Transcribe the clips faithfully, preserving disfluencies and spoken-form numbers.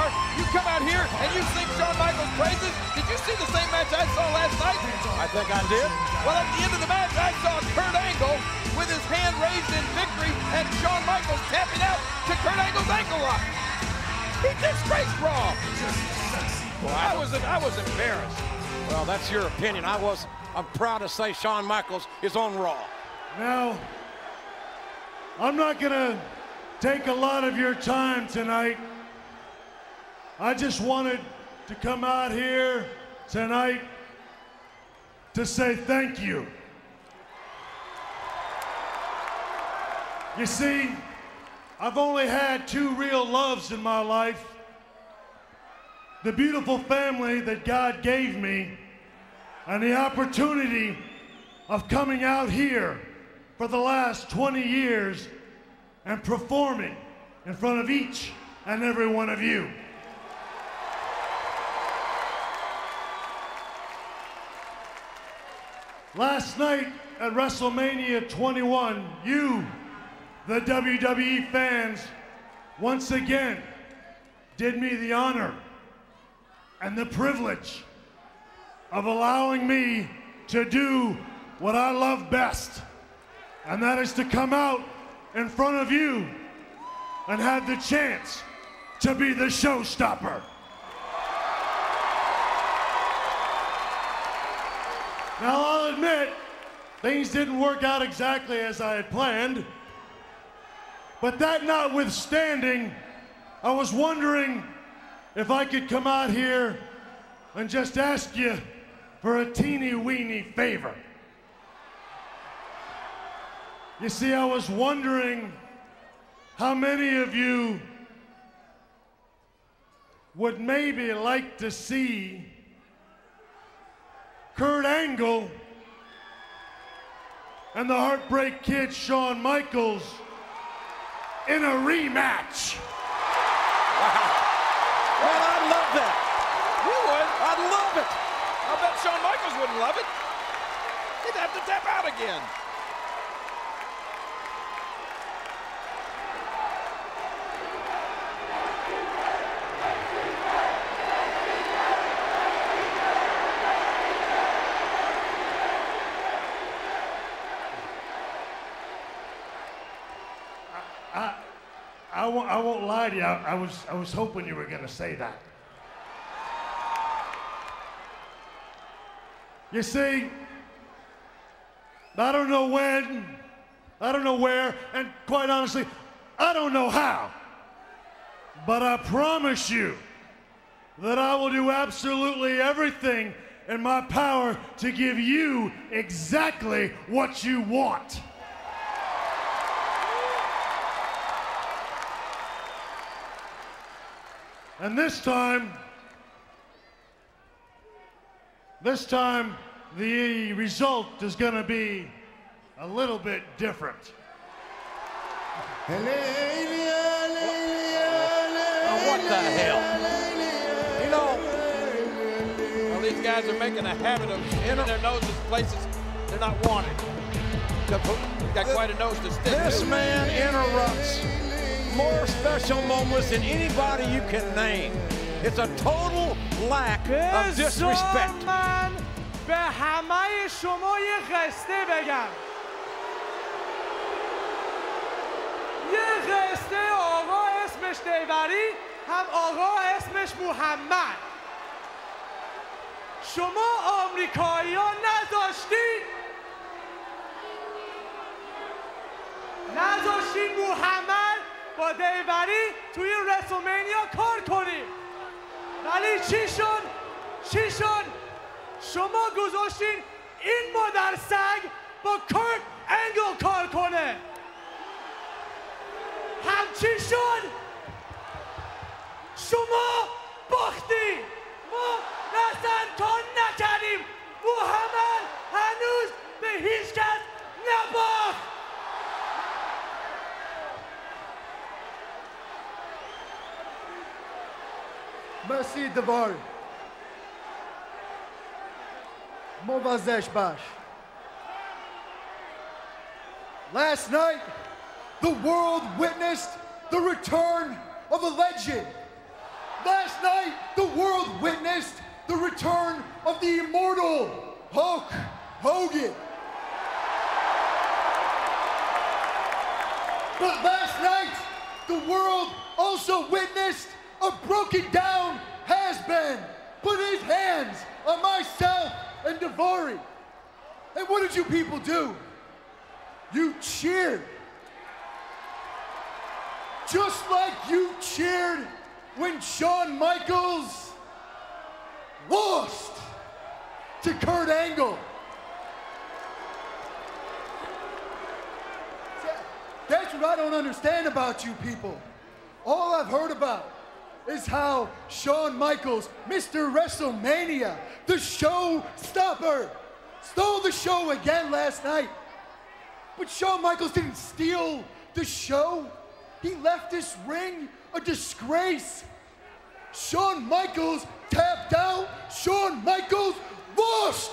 you come out here and you sing Shawn Michaels' praises. Did you see the same match I saw last night? I think I did. Well, at the end of the match, I saw Kurt Angle with his hand raised in victory and Shawn Michaels tapping out to Kurt Angle's ankle lock. He disgraced Raw. Well, I was, I was embarrassed. Well, that's your opinion. I was, I'm proud to say Shawn Michaels is on Raw. Now, I'm not gonna take a lot of your time tonight. I just wanted to come out here tonight to say thank you. You see, I've only had two real loves in my life. The beautiful family that God gave me and the opportunity of coming out here for the last twenty years and performing in front of each and every one of you. Last night at WrestleMania twenty-one, you, the W W E fans, once again did me the honor and the privilege of allowing me to do what I love best, and that is to come out in front of you and have the chance to be the showstopper. Now, I'll admit, things didn't work out exactly as I had planned, but that notwithstanding, I was wondering if I could come out here and just ask you for a teeny-weeny favor. You see, I was wondering how many of you would maybe like to see Kurt Angle and the Heartbreak Kid Shawn Michaels in a rematch. Wow. Well, I'd love that. You would? I'd love it. I bet Shawn Michaels wouldn't love it. He'd have to tap out again. I, I, won't, I won't lie to you. I, I was, I was hoping you were going to say that. You see, I don't know when, I don't know where, and quite honestly, I don't know how. But I promise you that I will do absolutely everything in my power to give you exactly what you want. And this time, this time, the result is going to be a little bit different. Oh, what the hell? You know, Well, these guys are making a habit of hitting their noses places they're not wanted. He's got quite a nose to stick to. this man interrupts more special moments than anybody you can name. It's a total lack of disrespect. من به همه شما یه قصه بگم. یه قصه آقا اسمش دیوری، هم آقا اسمش محمد. شما آمریکایی ها نذاشتین نذاشتین محمد با دیوری توی رسلمنیا کار کنیم. ولی چی شد؟ چی شد؟ شما گذاشتین این مادر سگ با کرت انگل کار کنه. همچی شد؟ شما باختی. ما اصلا کار نکردیم. محمد هنوز به هیچ کس نباخت. مرسی دوار مواظش باش. Last night, the world witnessed the return of a legend. Last night, the world witnessed the return of the immortal Hulk Hogan. But last night, the world also witnessed a broken down has-been put his hands on myself and Daivari. And what did you people do? You cheered. Just like you cheered when Shawn Michaels lost to Kurt Angle. That's what I don't understand about you people. All I've heard about is how Shawn Michaels, Mister WrestleMania, the show stopper, stole the show again last night. But Shawn Michaels didn't steal the show. He left this ring a disgrace. Shawn Michaels tapped out. Shawn Michaels lost.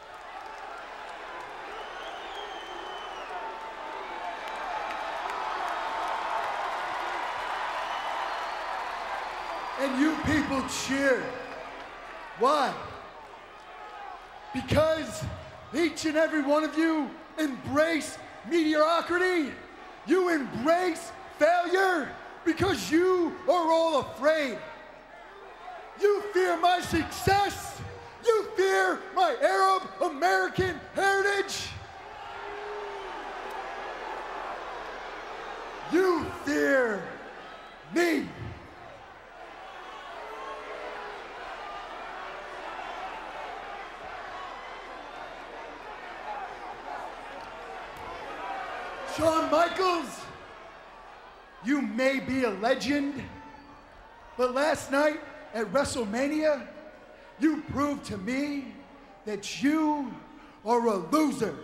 And you people cheered. Why? Because each and every one of you embrace mediocrity. You embrace failure because you are all afraid. You fear my success. You fear my Arab American heritage. You fear me. Shawn Michaels, you may be a legend, but last night at WrestleMania, you proved to me that you are a loser.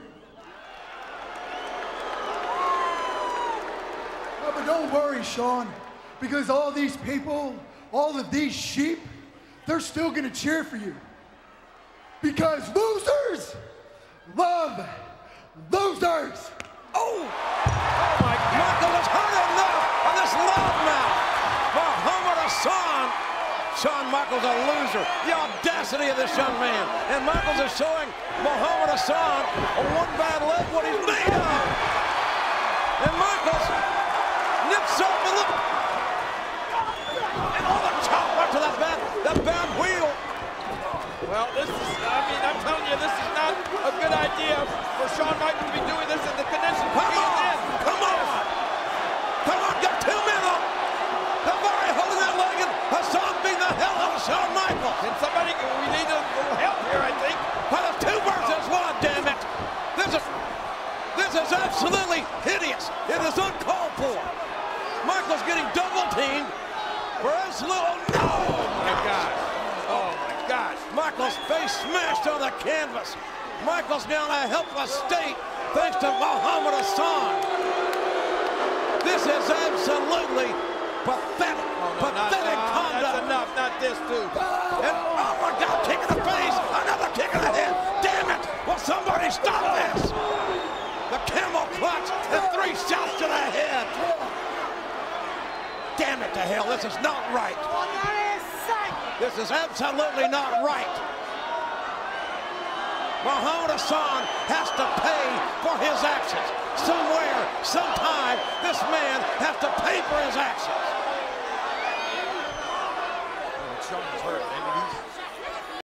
No, but don't worry, Shawn, because all these people, all of these sheep, they're still gonna cheer for you. Because losers love losers. Oh! Oh my God! Michael has heard enough of this loudmouth. Muhammad Hassan. Shawn Michaels a loser. The audacity of this young man. And Michaels is showing Muhammad Hassan a one bad leg what he's made of. And Michaels nips up and look. And all the chop right to that bad, that bad wheel. Well, this is, I mean, I'm telling you, this is not a good idea for Shawn Michaels to be doing this in the condition. Come on! Come on! Come on, get two men up! Daivari holding that leg and Hassan beating the hell out of Shawn Michaels. Can somebody, we need a little help here, I think. Well, there's two versus one, damn it! This is, this is absolutely hideous. It is uncalled for. Michaels getting double teamed for absolute, no! Oh my God. Oh my gosh. Michaels' face smashed on the canvas. Michaels now in a helpless state thanks to Muhammad Hassan. This is absolutely pathetic. Oh, no, pathetic not, no, conduct. That's enough, not this too. And oh my God, kick in the face, another kick in the head. Damn it, will somebody stop this? The camel clutch and three shots to the head. Damn it to hell, this is not right. This is absolutely not right. Muhammad Hassan has to pay for his actions. Somewhere, sometime, this man has to pay for his actions. Oh, Shawn's hurt.